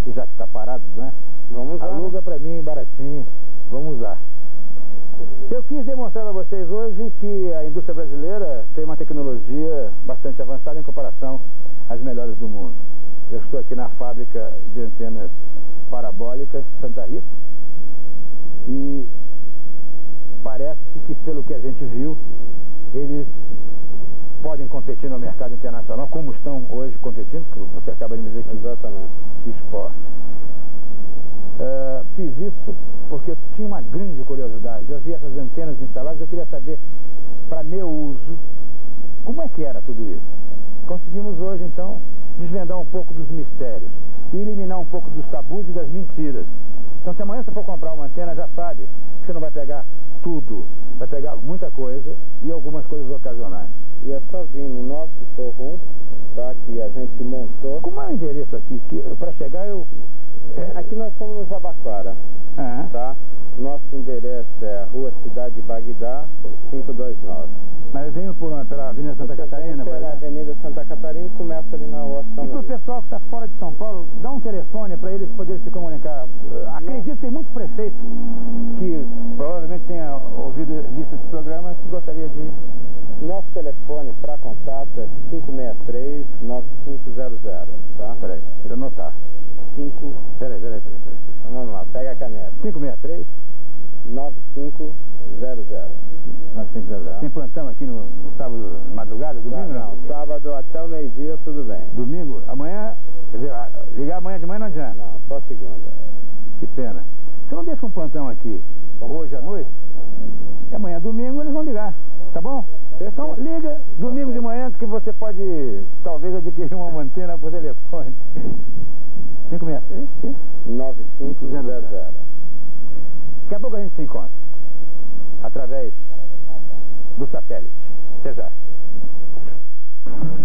E já que está parado, né? Vamos usar. Aluga para mim baratinho, vamos usar. Eu quis demonstrar para vocês hoje que a indústria brasileira tem uma tecnologia bastante avançada em comparação às melhores do mundo. Eu estou aqui na fábrica de antenas parabólicas Santa Rita e parece que, pelo que a gente viu, eles podem competir no mercado internacional, como estão hoje competindo, que você acaba de me dizer que... Exatamente. Que esporte. Fiz isso porque eu tinha uma grande curiosidade. Eu vi essas antenas instaladas, eu queria saber, para meu uso, como é que era tudo isso. Conseguimos hoje, então, desvendar um pouco dos mistérios e eliminar um pouco dos tabus e das mentiras. Então, se amanhã você for comprar uma antena, já sabe que você não vai pegar tudo. Vai pegar muita coisa e algumas coisas ocasionais. E é só vir no nosso showroom, tá, que a gente montou. Como é o endereço aqui? Para chegar eu... Aqui nós estamos no Jabaquara, tá? Nosso endereço é Rua Cidade Bagdá, 529. Mas eu venho pela Avenida Santa Catarina? Pela Avenida Santa Catarina e começa ali na Washington. E para o pessoal que está fora de São Paulo, dá um telefone para eles poderem se comunicar. Acredito que tem muito prefeito que provavelmente tenha visto esse programa que gostaria de... Nosso telefone para contato é 563-9500, tá? Peraí, deixa eu anotar. Peraí. Então, vamos lá, pega a caneta. 563 9500. 9500. Tem plantão aqui no sábado, madrugada, domingo? Não, sábado até o meio-dia, tudo bem. Domingo? Amanhã, quer dizer, ligar amanhã de manhã não adianta? Não, só segunda. Que pena. Você não deixa um plantão aqui hoje à noite? E amanhã, domingo, eles vão ligar, tá bom? Então liga domingo de manhã que você pode talvez adquirir uma antena por telefone. 563 9500. Daqui a pouco a gente se encontra através do satélite. Até já.